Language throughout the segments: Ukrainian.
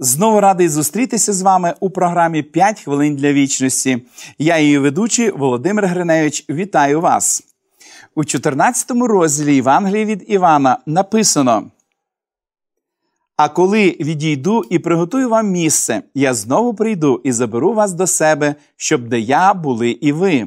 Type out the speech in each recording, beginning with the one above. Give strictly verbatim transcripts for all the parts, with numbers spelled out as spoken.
Знову радий зустрітися з вами у програмі «п'ять хвилин для вічності». Я її ведучий Володимир Гриневич. Вітаю вас! У чотирнадцятому розділі Євангелії від Івана написано: «А коли відійду і приготую вам місце, я знову прийду і заберу вас до себе, щоб де я були і ви».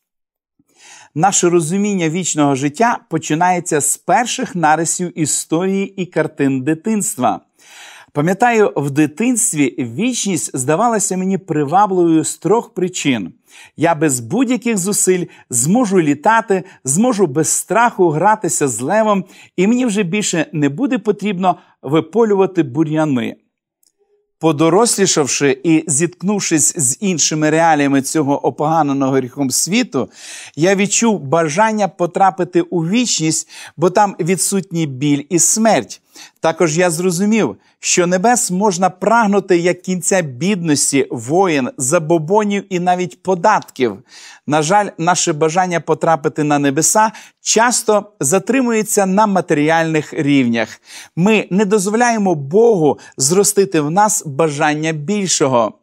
Наше розуміння вічного життя починається з перших нарисів історії і картин дитинства. Пам'ятаю, в дитинстві вічність здавалася мені привабливою з трьох причин. Я без будь-яких зусиль зможу літати, зможу без страху гратися з левом, і мені вже більше не буде потрібно виполювати бур'яни. Подорослішавши і зіткнувшись з іншими реаліями цього опоганеного гріхом світу, я відчув бажання потрапити у вічність, бо там відсутній біль і смерть. Також я зрозумів, що небес можна прагнути як кінця бідності, воїн, забобонів і навіть податків. На жаль, наше бажання потрапити на небеса часто затримується на матеріальних рівнях. Ми не дозволяємо Богу зростити в нас бажання більшого.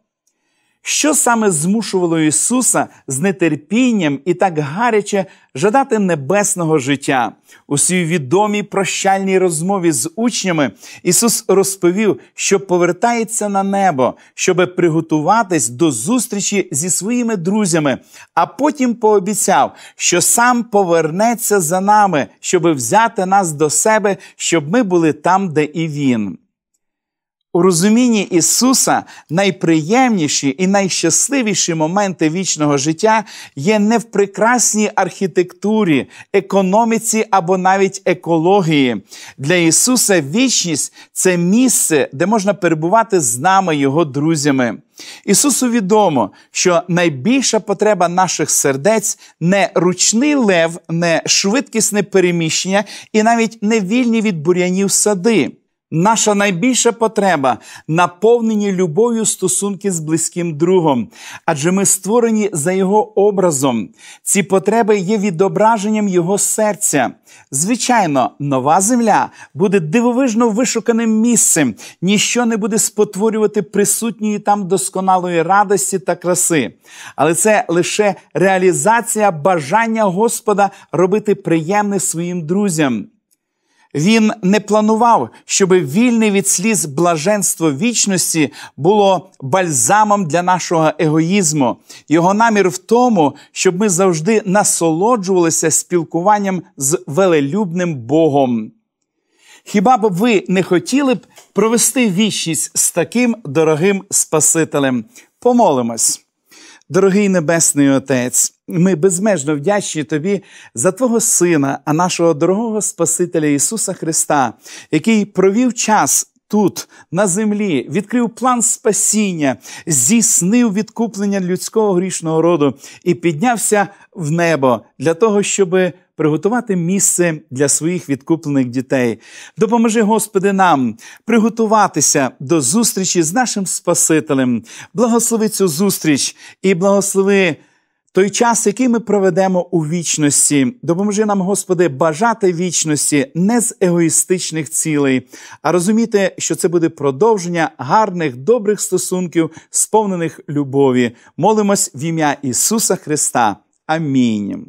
Що саме змушувало Ісуса з нетерпінням і так гаряче жадати небесного життя? У своїй відомій прощальній розмові з учнями Ісус розповів, що повертається на небо, щоб приготуватись до зустрічі зі своїми друзями, а потім пообіцяв, що сам повернеться за нами, щоб взяти нас до себе, щоб ми були там, де і Він. У розумінні Ісуса найприємніші і найщасливіші моменти вічного життя є не в прекрасній архітектурі, економіці або навіть екології. Для Ісуса вічність – це місце, де можна перебувати з нами, Його друзями. Ісусу відомо, що найбільша потреба наших сердець – не ручний лев, не швидкісне переміщення і навіть не вільні від бур'янів сади. Наша найбільша потреба – наповнені любов'ю стосунки з близьким другом, адже ми створені за Його образом. Ці потреби є відображенням Його серця. Звичайно, нова земля буде дивовижно вишуканим місцем, ніщо не буде спотворювати присутньої там досконалої радості та краси. Але це лише реалізація бажання Господа робити приємне своїм друзям. Він не планував, щоб вільне від сліз блаженство вічності було бальзамом для нашого егоїзму. Його намір в тому, щоб ми завжди насолоджувалися спілкуванням з велелюбним Богом. Хіба б ви не хотіли б провести вічність з таким дорогим Спасителем? Помолимось. Дорогий Небесний Отець, ми безмежно вдячні Тобі за Твого Сина, а нашого дорогого Спасителя Ісуса Христа, який провів час тут, на землі, відкрив план спасіння, здійснив відкуплення людського грішного роду і піднявся в небо для того, щоб приготувати місце для своїх відкуплених дітей. Допоможи, Господи, нам приготуватися до зустрічі з нашим Спасителем. Благослови цю зустріч і благослови той час, який ми проведемо у вічності. Допоможи нам, Господи, бажати вічності не з егоїстичних цілей, а розуміти, що це буде продовження гарних, добрих стосунків, сповнених любові. Молимось в ім'я Ісуса Христа. Амінь.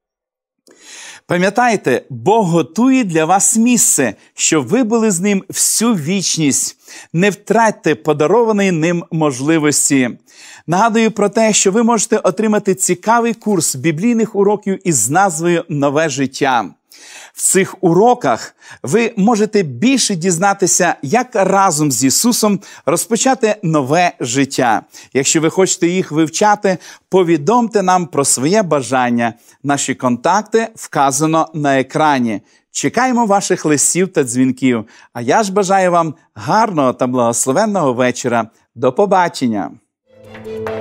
Пам'ятайте, Бог готує для вас місце, щоб ви були з Ним всю вічність. Не втратьте подарованої Ним можливості. Нагадую про те, що ви можете отримати цікавий курс біблійних уроків із назвою «Нове життя». В цих уроках ви можете більше дізнатися, як разом з Ісусом розпочати нове життя. Якщо ви хочете їх вивчати, повідомте нам про своє бажання. Наші контакти вказано на екрані. Чекаємо ваших листів та дзвінків. А я ж бажаю вам гарного та благословенного вечора. До побачення!